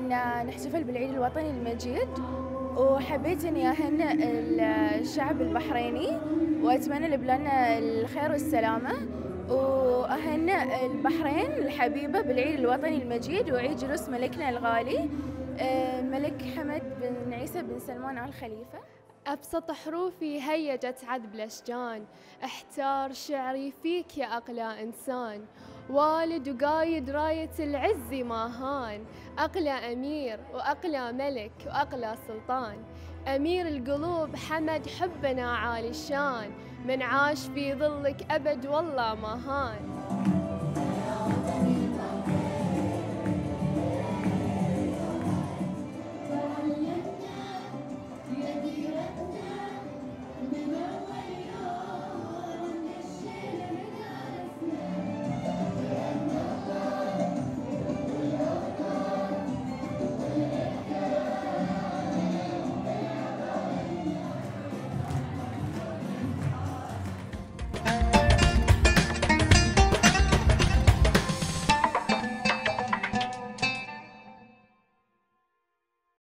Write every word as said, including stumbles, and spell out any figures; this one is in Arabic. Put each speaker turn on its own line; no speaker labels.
أن نحتفل بالعيد الوطني المجيد، وحبيت أني أهنئ الشعب البحريني وأتمنى لبلادنا الخير والسلامة، وأهنئ البحرين الحبيبة بالعيد الوطني المجيد وعيد جلوس ملكنا الغالي الملك حمد بن عيسى بن سلمان آل خليفة.
أبسط حروفي هيجت عذب الأشجان، احتار شعري فيك يا أقلى إنسان، والد وقايد راية العز ما هان، أقلى أمير وأقلى ملك وأقلى سلطان، أمير القلوب حمد حبنا عالي الشان، من عاش في ظلك أبد والله ما هان.